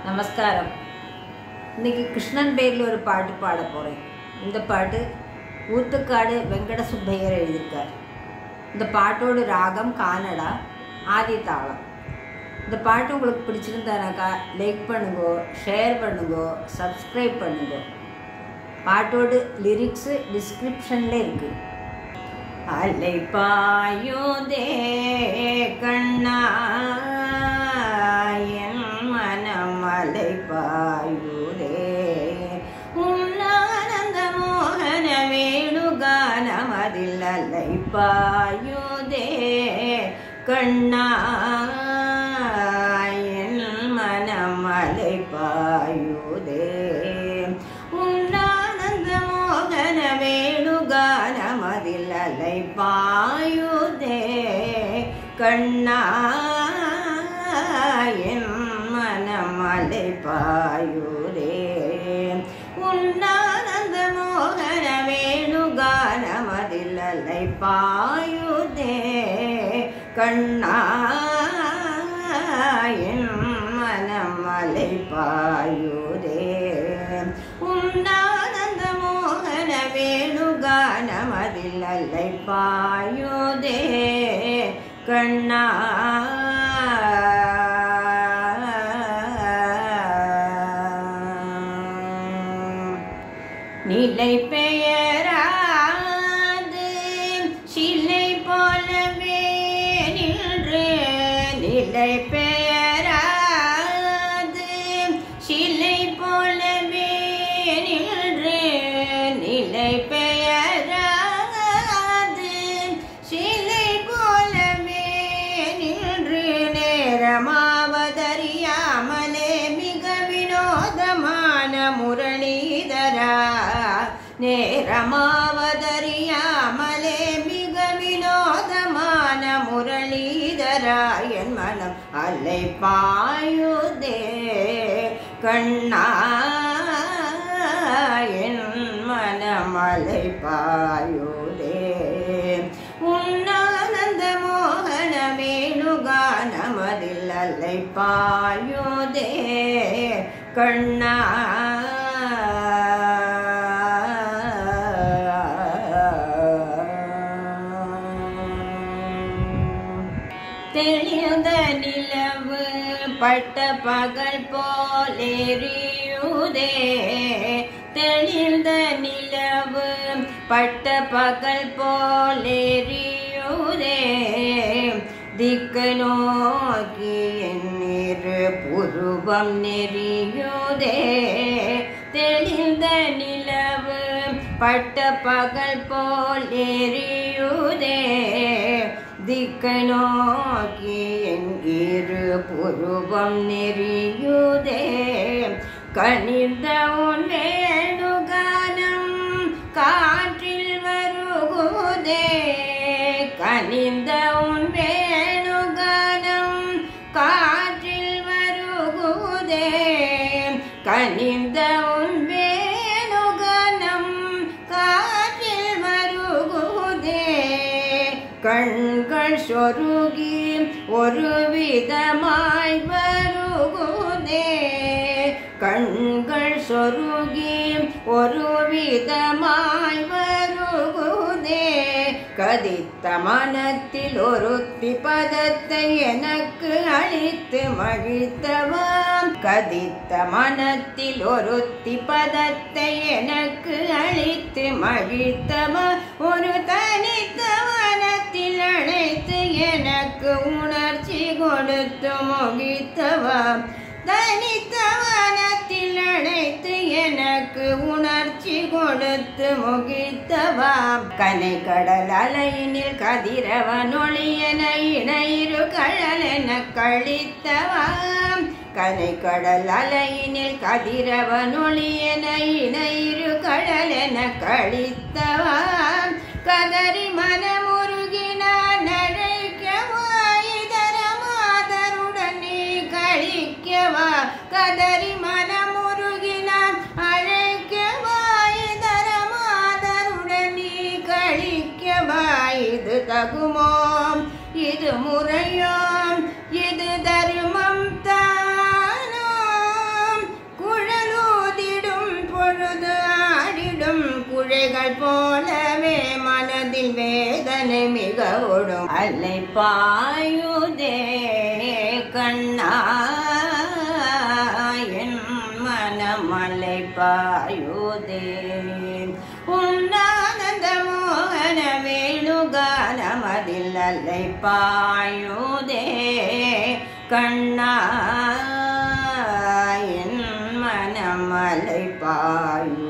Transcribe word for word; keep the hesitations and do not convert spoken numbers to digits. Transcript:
நமஸ்காரம். இன்றைக்கி கிருஷ்ணன் பேரில் ஒரு பாட்டு பாட போகிறேன். இந்த பாட்டு ஊத்துக்காடு வெங்கட சுப்பையர் எழுதியிருக்கார். இந்த பாட்டோட ராகம் கானடா, ஆதி தாளம். இந்த பாட்டு உங்களுக்கு பிடிச்சிருந்தானாக்கா லைக் பண்ணுங்கோ, ஷேர் பண்ணுங்கோ, சப்ஸ்கிரைப் பண்ணுங்கோ. பாட்டோட லிரிக்ஸு டிஸ்கிரிப்ஷனில் இருக்குது. அலை பாயுதே கண்ணா என் மனம் அலை பாயுதே உன்னானந்த மோகன வேணுகானமதில் அலை பாயுதே கண்ணா என் மனம் அலை பாயுதே உன்னானந்த மோகன வேணுகானமதில் அலை பாயுதே கண்ணா என் மனம் அலை பாயுதே உன்னானந்த மோகன வேணுகானமதில் அலை பாயுதே கண்ணா என் மனம் அலை பாயுதே உன்னானந்த மோகன வேணுகானமதில் அலை பாயுதே கண்ணா நிலை பெயராது சிலை போலவே நின்று நிலை பெயராது சிலை போலவே நின்று நிலை பெயராது சிலை போலவே நின்று நேரமாவதறியாமலே மிக வினோதமான முரளிதரா நேரமாவதறியாமலே மிக வினோதமான முரளிதரா என் மனம் அலை பாயுதே கண்ணா என் மனம் அலை பாயுதே உன்னானந்த மோகன வேணுகானமதில் அலை பாயுதே கண்ணா தெளிந்த நிலவு பட்ட பகல் போலேறியுதே தெளிந்த நிலவு பட்ட பகல் போலேறியுதே திக்கு நோக்கி எண்ணிரு புருவம் நெறியுதே தெளிந்த நிலவு பட்ட பகல் போலேறியுதே திக்கு நோக்கி என் இரு புருவம் நெறியுதே கனிந்த உன் வேணுகானம் காற்றில் வருகுதே கனிந்த உன் வேணுகானம் காற்றில் வருகுதே கனிந்த உன் வேணுகானம் காற்றில் வருகுதே கண்கள் சொருகி ஒரு விதமாய் வருகுதே கண்கள் சொருகி ஒரு விதமாய் வருகுதே கதித்த மனத்தில் ஒருத்தி பதத்தை எனக்கு அளித்து மகிழ்த்தவாம் கதித்த மனத்தில் ஒருத்தி பதத்தை எனக்கு அளித்து மகிழ்த்தவா ஒரு தனித்த மனத்தில் அழைத்து எனக்கு உணர்ச்சி கொடுத்து முகித்தவா தனித்த மனத்தில் அழைத்து எனக்கு உணர்ச்சி கொடுத்து முகித்தவா கனை கடல் அலையினில் கதிரவன் ஒளியன இணையிரு கழலென கழித்தவா கனை கடல் அலையினில் கதிரவன் ஒளியன இணையிரு கழலென கழித்தவா கதறி மனமுருகினான் அழைக்கவா இதர மாதருடன் நீ கழிக்கவா கதறி மனமுருகினான் அழைக்கவா இதர மாதருடன் நீ கழிக்கவா இது தகுமோ இது முறையோ இது தருமம் தானோ கடல் போலவே மனதில் வேதனை மிக ஓடும் அலை பாயுதே கண்ணா என் மனம் அலை பாயுதே உன்னானந்த மோகன வேணுகானமதில் அலை பாயுதே கண்ணா என் மனம் அலை பாயுதே